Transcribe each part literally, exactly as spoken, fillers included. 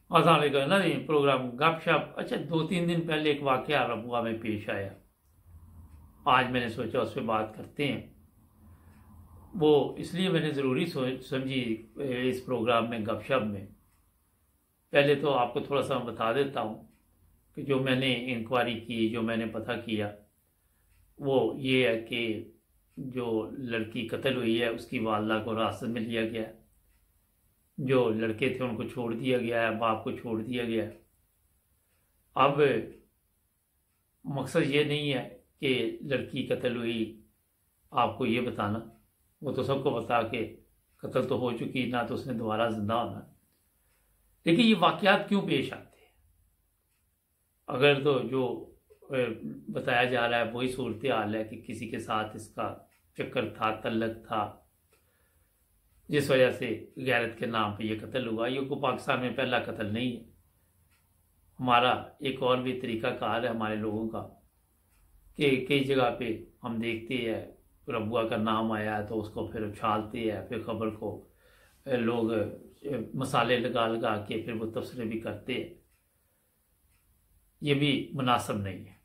अस्सलाम वालेकुम ना जी प्रोग्राम गपशप। अच्छा, दो तीन दिन पहले एक वाकया रबुआ में पेश आया। आज मैंने सोचा उस पर बात करते हैं। वो इसलिए मैंने ज़रूरी समझी इस प्रोग्राम में गपशप में। पहले तो आपको थोड़ा सा बता देता हूँ कि जो मैंने इंक्वायरी की, जो मैंने पता किया, वो ये है कि जो लड़की कत्ल हुई है उसकी वालदा को हिरासत में लिया गया है। जो लड़के थे उनको छोड़ दिया गया है, बाप को छोड़ दिया गया है। अब मकसद ये नहीं है कि लड़की कत्ल हुई आपको ये बताना, वो तो सबको पता कि कत्ल तो हो चुकी, ना तो उसने दोबारा जिंदा होना। लेकिन ये वाकयात क्यों पेश आते हैं? अगर तो जो बताया जा रहा है वही सूरत हाल है कि किसी के साथ इसका चक्कर था, तल्लक था, जिस वजह से गैरत के नाम पे ये कत्ल हुआ। ये को पाकिस्तान में पहला कत्ल नहीं है। हमारा एक और भी तरीका कार है हमारे लोगों का कि कई जगह पे हम देखते हैं रबुआ का नाम आया है तो उसको फिर उछालते हैं, फिर खबर को लोग मसाले लगा लगा के फिर वो तबसरे भी करते हैं। ये भी मुनासिब नहीं है।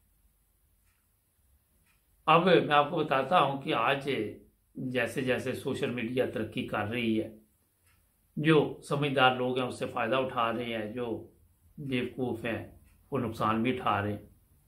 अब मैं आपको बताता हूं कि आज जैसे जैसे सोशल मीडिया तरक्की कर रही है, जो समझदार लोग हैं उससे फ़ायदा उठा रहे हैं, जो बेवकूफ़ हैं वो नुकसान भी उठा रहे हैं,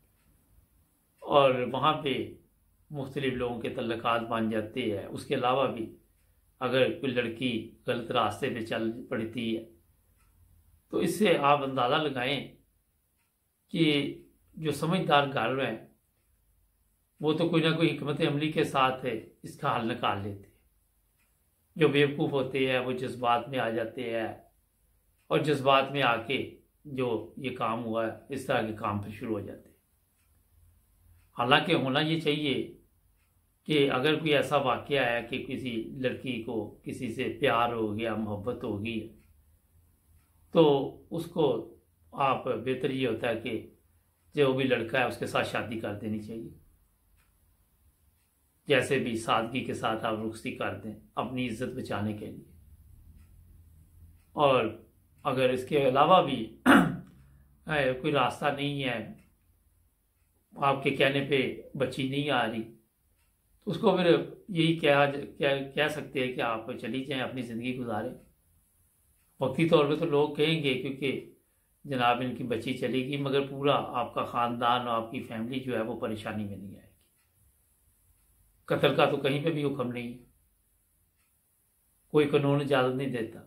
और वहाँ पे मुख्तलिफ लोगों के तल्लुकात बन जाते हैं। उसके अलावा भी अगर कोई लड़की गलत रास्ते पे चल पड़ती है तो इससे आप अंदाज़ा लगाएं कि जो समझदार घर हैं वो तो कोई ना कोई हिकमत अमली के साथ है इसका हल निकाल लेते हैं। जो बेवकूफ़ होते हैं वो जज्बात में आ जाते हैं, और जज्बात में आके जो ये काम हुआ है इस तरह के काम फिर शुरू हो जाते हैं। हालांकि होना ये चाहिए कि अगर कोई ऐसा वाकया है कि किसी लड़की को किसी से प्यार हो गया, मोहब्बत हो गई, तो उसको आप बेहतर ये होता है कि जो भी लड़का है उसके साथ शादी कर देनी चाहिए। जैसे भी सादगी के साथ आप रुखसती कर दें अपनी इज्जत बचाने के लिए। और अगर इसके अलावा भी कोई रास्ता नहीं है, आपके कहने पे बच्ची नहीं आ रही, तो उसको फिर यही कह क्या कह सकते हैं कि आप चली जाएं, अपनी ज़िंदगी गुजारें। वक्ती तौर पे तो लोग कहेंगे क्योंकि जनाब इनकी बच्ची चलेगी, मगर पूरा आपका ख़ानदान और आपकी फैमिली जो है वो परेशानी में नहीं आएगी। कत्ल का तो कहीं पे भी हुक्म नहीं है, कोई कानून इजाज़त नहीं देता।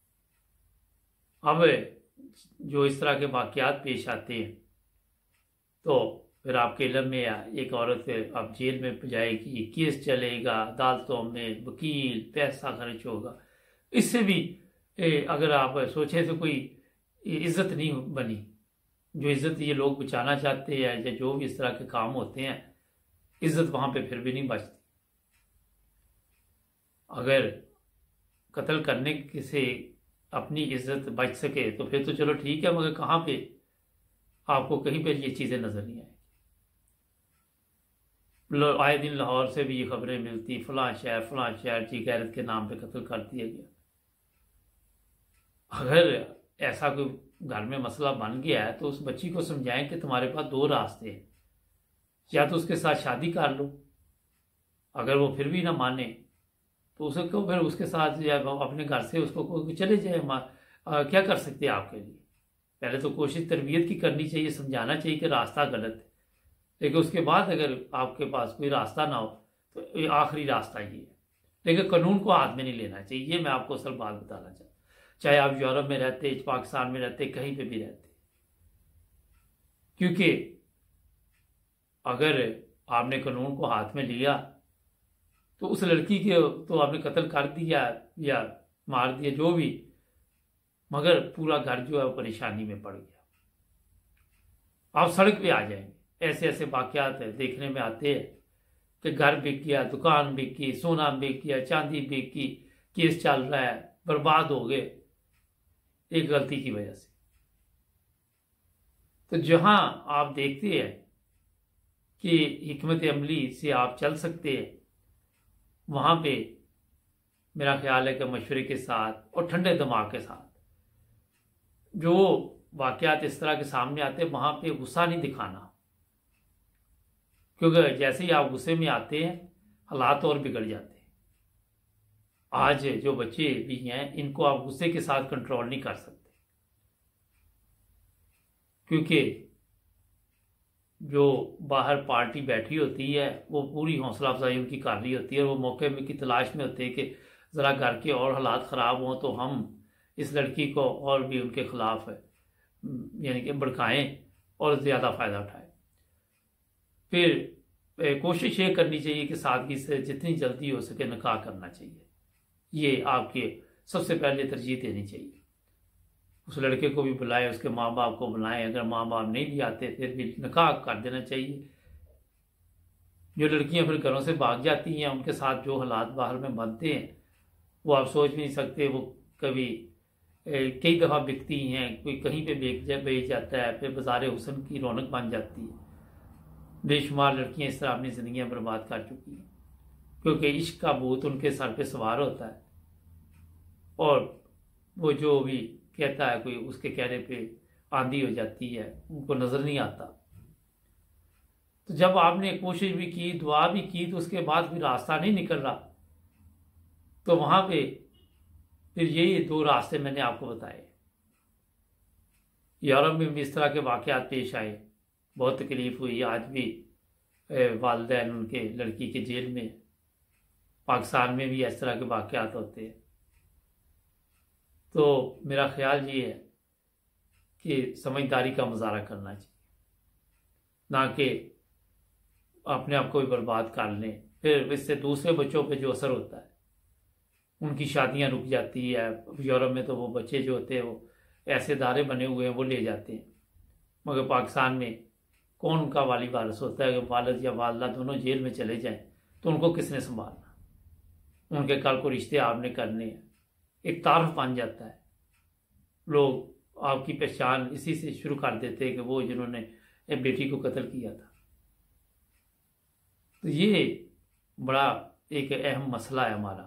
अब जो इस तरह के वाकयात पेश आते हैं तो फिर आपके इल्म में एक औरत अब जेल में जाएगी, केस चलेगा, अदालतों में वकील, पैसा खर्च होगा। इससे भी अगर आप सोचें तो कोई इज्जत नहीं बनी। जो इज्जत ये लोग बचाना चाहते हैं या जो भी इस तरह के काम होते हैं, इज्जत वहाँ पे फिर भी नहीं बचती। अगर कत्ल करने से अपनी इज्जत बच सके तो फिर तो चलो ठीक है, मगर कहाँ पे आपको कहीं पे ये चीज़ें नज़र नहीं आएगी। आए दिन लाहौर से भी ये खबरें मिलती, फलां शहर फलां शहर जी गैरत के नाम पे कत्ल कर दिया गया। अगर ऐसा कोई घर में मसला बन गया है तो उस बच्ची को समझाएं कि तुम्हारे पास दो रास्ते हैं, या तो उसके साथ शादी कर लो, अगर वो फिर भी ना माने तो उसको फिर उसके साथ या अपने घर से उसको चले जाए। आ, क्या कर सकते हैं आपके लिए? पहले तो कोशिश तरबियत की करनी चाहिए, समझाना चाहिए कि रास्ता गलत है, लेकिन उसके बाद अगर आपके पास कोई रास्ता ना हो तो ये आखिरी रास्ता ये है। लेकिन कानून को हाथ में नहीं लेना चाहिए, ये मैं आपको असल बात बताना चाहता हूँ। चाहे आप यूरोप में रहते, पाकिस्तान में रहते, कहीं पे भी रहते, क्योंकि अगर आपने कानून को हाथ में लिया तो उस लड़की के तो आपने कत्ल कर दिया या मार दिया जो भी, मगर पूरा घर जो है वो परेशानी में पड़ गया। आप सड़क पे आ जाएंगे। ऐसे ऐसे वाकयात है देखने में आते हैं कि घर बिक गया, दुकान बिक गई, सोना बिक गया, चांदी बिक गई, केस चल रहा है, बर्बाद हो गए एक गलती की वजह से। तो जहां आप देखते हैं कि हिकमत अमली से आप चल सकते हैं, वहां पे मेरा ख्याल है कि मशवरे के साथ और ठंडे दिमाग के साथ जो वाक़यात इस तरह के सामने आते हैं वहाँ पे गुस्सा नहीं दिखाना, क्योंकि जैसे ही आप गुस्से में आते हैं हालात और बिगड़ जाते हैं। आज जो बच्चे भी हैं इनको आप गुस्से के साथ कंट्रोल नहीं कर सकते, क्योंकि जो बाहर पार्टी बैठी होती है वो पूरी हौसला अफजाई उनकी कर रही होती है और वो मौके में की तलाश में होते हैं कि ज़रा घर के और हालात ख़राब हों तो हम इस लड़की को और भी उनके खिलाफ यानी कि भड़काएं और ज़्यादा फ़ायदा उठाएं। फिर कोशिश ये करनी चाहिए कि सादगी से जितनी जल्दी हो सके निकाह करना चाहिए। ये आपके सबसे पहले तरजीह देनी चाहिए। उस लड़के को भी बुलाएं, उसके माँ बाप को बुलाएं, अगर माँ बाप नहीं भी आते फिर भी निकाह कर देना चाहिए। जो लड़कियां फिर घरों से भाग जाती हैं उनके साथ जो हालात बाहर में बनते हैं वो आप सोच नहीं सकते। वो कभी कई दफ़ा बिकती हैं, कोई कहीं पे बेच जा बेच जाता है, फिर बाज़ार हुस्न की रौनक बन जाती है। बेशुमार लड़कियां इस तरह अपनी ज़िंदगियां बर्बाद कर चुकी हैं, क्योंकि इश्क का भूत उनके सर पे सवार होता है और वो जो भी कहता है कोई उसके कहने पे आंधी हो जाती है, उनको नज़र नहीं आता। तो जब आपने कोशिश भी की, दुआ भी की, तो उसके बाद भी रास्ता नहीं निकल रहा, तो वहाँ पे फिर यही दो रास्ते मैंने आपको बताए। यूरोप में भी इस तरह के वाक़यात पेश आए, बहुत तकलीफ़ हुई। आज भी वालिदैन उनके लड़की के जेल में, पाकिस्तान में भी इस तरह के वाक़यात होते हैं। तो मेरा ख्याल ये है कि समझदारी का मुजाहरा करना चाहिए, ना कि अपने आप को भी बर्बाद कर लें। फिर इससे दूसरे बच्चों पे जो असर होता है, उनकी शादियां रुक जाती है। यूरोप में तो वो बच्चे जो होते हैं वो ऐसे दायरे बने हुए हैं वो ले जाते हैं, मगर पाकिस्तान में कौन उनका वाली वारिस होता है? वालिद या वालदा दोनों जेल में चले जाएं तो उनको किसने संभालना? उनके कल को रिश्ते आपने करने हैं, एक तारफ बन जाता है। लोग आपकी पहचान इसी से शुरू कर देते हैं कि वो जिन्होंने एक बेटी को कत्ल किया था। तो ये बड़ा एक अहम मसला है हमारा।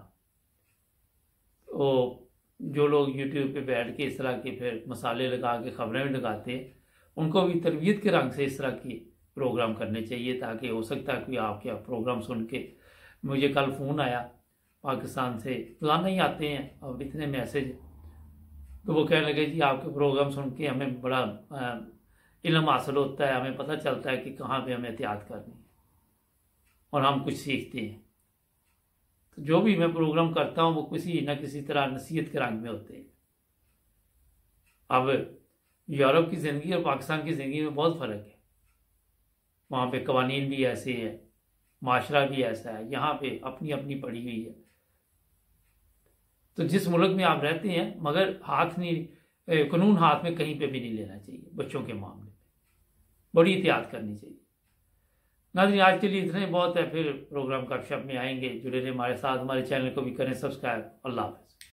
तो जो लोग यूट्यूब पे बैठ के इस तरह के फिर मसाले लगा के खबरें भी लगाते हैं, उनको भी तरबियत के रंग से इस तरह की प्रोग्राम करने चाहिए, ताकि हो सकता है कोई आपके प्रोग्राम सुन के। मुझे कल फ़ोन आया पाकिस्तान से, रोज़ाना ही आते हैं अब इतने मैसेज, तो वो कहने लगे जी आपके प्रोग्राम सुन के हमें बड़ा इल्म हासिल होता है, हमें पता चलता है कि कहाँ पे हमें एहतियात करनी है और हम कुछ सीखते हैं। तो जो भी मैं प्रोग्राम करता हूँ वो किसी न किसी तरह नसीहत के रंग में होते हैं। अब यूरोप की ज़िंदगी और पाकिस्तान की ज़िंदगी में बहुत फ़र्क है। वहाँ पे कवानीन भी ऐसे है, माशरा भी ऐसा है, यहाँ पे अपनी अपनी पड़ी हुई है। तो जिस मुल्क में आप रहते हैं, मगर हाथ नहीं, कानून हाथ में कहीं पे भी नहीं लेना चाहिए। बच्चों के मामले में बड़ी एहतियात करनी चाहिए। नाज़रीन, आज के लिए इतना ही बहुत है। फिर प्रोग्राम गपशप में आएंगे, जुड़े रहे हमारे साथ। हमारे चैनल को भी करें सब्सक्राइब। अल्लाह हाफ़िज़।